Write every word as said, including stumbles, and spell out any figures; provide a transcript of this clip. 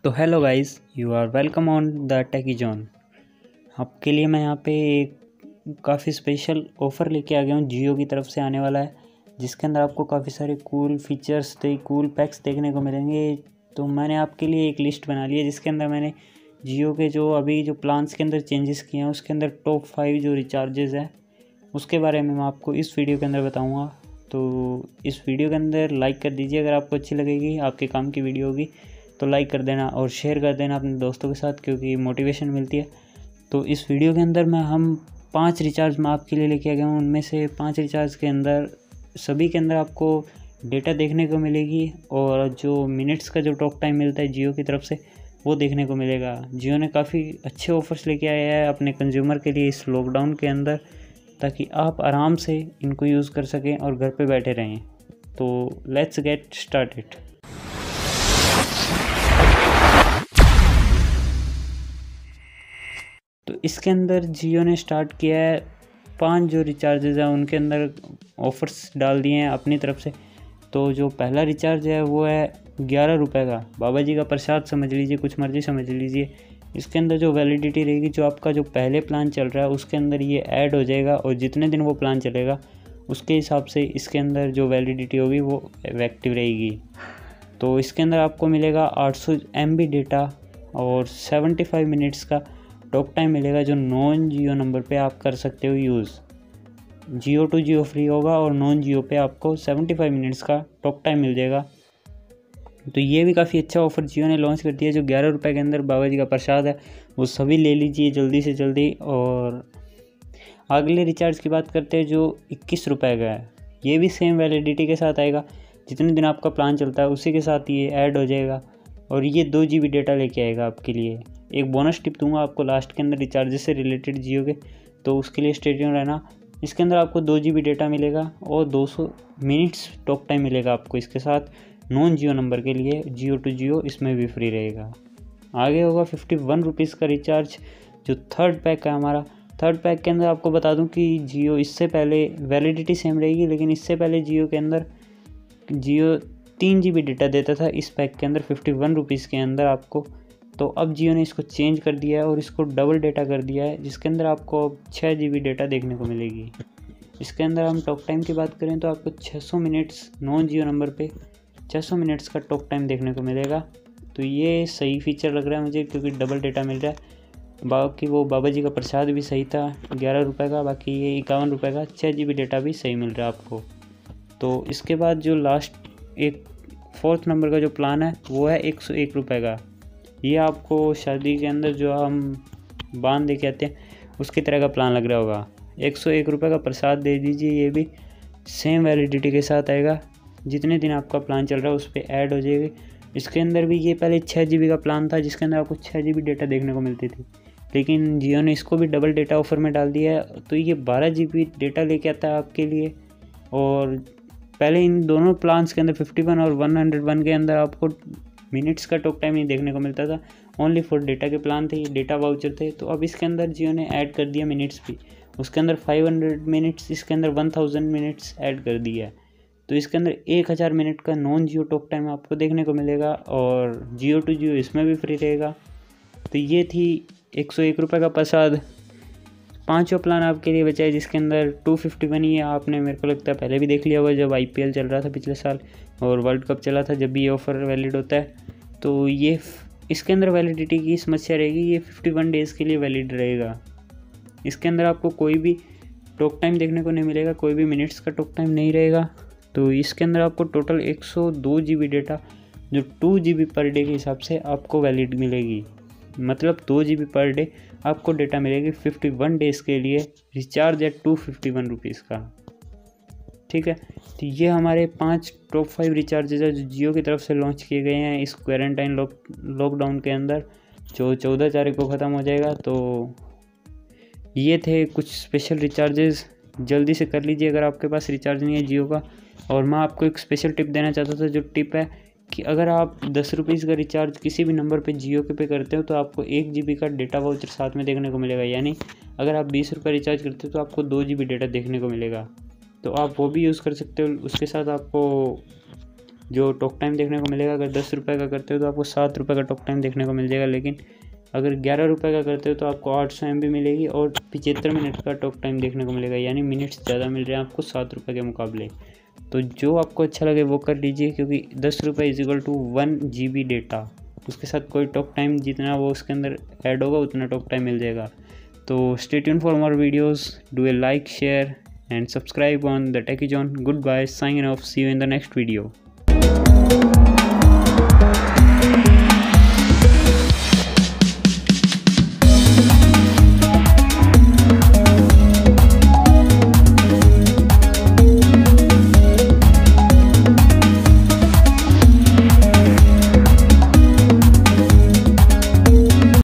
तो hello guys, you are welcome on the techy zone. आपके लिए मैं यहाँ पे एक काफ़ी स्पेशल ऑफ़र लेके आ गया हूँ, जियो की तरफ से आने वाला है, जिसके अंदर आपको काफ़ी सारे कूल फीचर्स दे कूल पैक्स देखने को मिलेंगे। तो मैंने आपके लिए एक लिस्ट बना ली है, जिसके अंदर मैंने जियो के जो अभी जो प्लान्स के अंदर चेंजेस किए हैं, उसके अंदर टॉप फाइव जो रिचार्जेस हैं उसके बारे में मैं आपको इस वीडियो के अंदर बताऊँगा। तो इस वीडियो के अंदर लाइक कर दीजिए अगर आपको अच्छी लगेगी, आपके काम की वीडियो होगी तो लाइक कर देना और शेयर कर देना अपने दोस्तों के साथ, क्योंकि मोटिवेशन मिलती है। तो इस वीडियो के अंदर मैं हम पांच रिचार्ज मैं आपके लिए लेके आ गया हूँ। उनमें से पांच रिचार्ज के अंदर सभी के अंदर आपको डेटा देखने को मिलेगी और जो मिनट्स का जो टॉक टाइम मिलता है जियो की तरफ से वो देखने को मिलेगा। जियो ने काफ़ी अच्छे ऑफर्स लेके आया है अपने कंज्यूमर के लिए इस लॉकडाउन के अंदर, ताकि आप आराम से इनको यूज़ कर सकें और घर पे बैठे रहें। तो लेट्स गेट स्टार्टेड। तो इसके अंदर जियो ने स्टार्ट किया है, पांच जो रिचार्जेज़ हैं उनके अंदर ऑफ़र्स डाल दिए हैं अपनी तरफ से। तो जो पहला रिचार्ज है वो है ग्यारह रुपये का, बाबा जी का प्रसाद समझ लीजिए, कुछ मर्ज़ी समझ लीजिए। इसके अंदर जो वैलिडिटी रहेगी, जो आपका जो पहले प्लान चल रहा है उसके अंदर ये ऐड हो जाएगा और जितने दिन वो प्लान चलेगा उसके हिसाब से इसके अंदर जो वैलिडिटी होगी वो एक्टिव रहेगी। तो इसके अंदर आपको मिलेगा आठ सौ एम बी डेटा और पचहत्तर मिनट्स का टॉक टाइम मिलेगा, जो नॉन जियो नंबर पे आप कर सकते हो use. Jio to Jio free होगा और नॉन जियो पे आपको पचहत्तर मिनट्स का टॉक टाइम मिल जाएगा। तो ये भी काफ़ी अच्छा ऑफ़र जियो ने लॉन्च कर दिया। जो ग्यारह रुपये के अंदर बाबा जी का प्रसाद है वो सभी ले लीजिए जल्दी से जल्दी। और अगले रिचार्ज की बात करते हैं जो इक्कीस रुपये का है। ये भी सेम वैलिडिटी के साथ आएगा, जितने दिन आपका प्लान चलता है उसी के साथ ये ऐड हो जाएगा और ये दो जी बी डेटा लेके आएगा आपके लिए। एक बोनस टिप दूंगा आपको लास्ट के अंदर रिचार्जेस से रिलेटेड जियो के, तो उसके लिए स्टे ट्यून रहना। इसके अंदर आपको दो जी बी डेटा मिलेगा और दो सौ मिनट्स टॉक टाइम मिलेगा आपको इसके साथ, नॉन जियो नंबर के लिए। जियो टू जियो इसमें भी फ्री रहेगा। आगे होगा फिफ्टी वन रुपीज़ का रिचार्ज, जो थर्ड पैक है हमारा। थर्ड पैक के अंदर आपको बता दूं कि जियो इससे पहले वैलिडिटी सेम रहेगी, लेकिन इससे पहले जियो के अंदर जियो तीन जी बी डेटा देता था इस पैक के अंदर फिफ्टी वन रुपीज़ के अंदर आपको। तो अब जियो ने इसको चेंज कर दिया है और इसको डबल डेटा कर दिया है, जिसके अंदर आपको अब छः जी बी डेटा देखने को मिलेगी। इसके अंदर हम टॉक टाइम की बात करें तो आपको छः सौ मिनट्स नॉन जियो नंबर पे छः सौ मिनट्स का टॉक टाइम देखने को मिलेगा। तो ये सही फीचर लग रहा है मुझे, क्योंकि डबल डेटा मिल रहा है। बाकी वो बाबा जी का प्रसाद भी सही था ग्यारह रुपये का, बाकी ये इक्यावन रुपये का छः जी बी डेटा भी सही मिल रहा है आपको। तो इसके बाद जो लास्ट एक फोर्थ नंबर का जो प्लान है वो है एक सौ एक रुपये का। ये आपको शादी के अंदर जो हम बांध दे के आते हैं उसकी तरह का प्लान लग रहा होगा। एक सौ एक रुपये का प्रसाद दे दीजिए, ये भी सेम वैलिडिटी के साथ आएगा, जितने दिन आपका प्लान चल रहा है उस पर ऐड हो जाएगी। इसके अंदर भी ये पहले छः जी बी का प्लान था, जिसके अंदर आपको छः जी बी डेटा देखने को मिलती थी, लेकिन जियो ने इसको भी डबल डेटा ऑफर में डाल दिया है। तो ये बारह जी बी डेटा लेके आता है आपके लिए। और पहले इन दोनों प्लान्स के अंदर फिफ्टी वन और वन हंड्रेड वन के अंदर आपको मिनट्स का टॉक टाइम नहीं देखने को मिलता था, ओनली फॉर डेटा के प्लान थे, ये डेटा वाउचर थे। तो अब इसके अंदर जियो ने ऐड कर दिया मिनट्स भी, उसके अंदर फाइव हंड्रेड मिनट्स, इसके अंदर वन थाउजेंड मिनट्स ऐड कर दिया है। तो इसके अंदर एक हज़ार मिनट का नॉन जियो टॉक टाइम आपको देखने को मिलेगा और जियो टू जियो इसमें भी फ्री रहेगा। तो ये थी एक सौ एक रुपये का प्रसाद। पांचवा प्लान आपके लिए बचा है, जिसके अंदर टू फिफ्टी वन ही है। आपने मेरे को लगता है पहले भी देख लिया होगा, जब आई पी एल चल रहा था पिछले साल और वर्ल्ड कप चला था, जब भी ये ऑफ़र वैलिड होता है। तो ये इसके अंदर वैलिडिटी की समस्या रहेगी, ये फिफ्टी वन डेज़ के लिए वैलिड रहेगा। इसके अंदर आपको कोई भी टॉक टाइम देखने को नहीं मिलेगा, कोई भी मिनट्स का टॉक टाइम नहीं रहेगा। तो इसके अंदर आपको टोटल एक सौ दो जी बी डेटा, जो two G B per day के हिसाब से आपको वैलिड मिलेगी, मतलब दो जी बी पर डे आपको डेटा मिलेगी फिफ्टी वन डेज़ के लिए। रिचार्ज है टू फिफ्टी वन रुपीज़ का, ठीक है। तो ये हमारे पांच टॉप फाइव रिचार्जेज है जो जियो की तरफ से लॉन्च किए गए हैं इस क्वारंटाइन लॉक लॉकडाउन के अंदर, जो चौदह तारीख को ख़त्म हो जाएगा। तो ये थे कुछ स्पेशल रिचार्जेस, जल्दी से कर लीजिए अगर आपके पास रिचार्ज नहीं है जियो का। और मैं आपको एक स्पेशल टिप देना चाहता था, जो टिप है कि अगर आप दस रुपीज़ का रिचार्ज किसी भी नंबर पे जियो के पे करते हो तो आपको एक जी बी का डेटा वाउचर साथ में देखने को मिलेगा। यानी अगर आप बीस रुपये रिचार्ज करते हो तो आपको दो जी बी डेटा देखने को मिलेगा, तो आप वो भी यूज़ कर सकते हो। उसके साथ आपको जो टॉक टाइम देखने को मिलेगा, अगर दस रुपये का करते हो तो आपको सात रुपये का टॉक टाइम देखने को मिल जाएगा, लेकिन अगर ग्यारह रुपये का करते हो तो आपको आठ सौ एम बी मिलेगी और पचहत्तर मिनट का टॉक टाइम देखने को मिलेगा, यानी मिनट्स ज़्यादा मिल रहे हैं आपको सात रुपये के मुकाबले। तो जो आपको अच्छा लगे वो कर लीजिए, क्योंकि दस रुपये is equal to one G B data, उसके साथ कोई टॉक टाइम जितना वो उसके अंदर ऐड होगा उतना टॉक टाइम मिल जाएगा। तो stay tuned for more videos, do a like, share and subscribe on the Techie Zone. Goodbye, signing off, see you in the next video.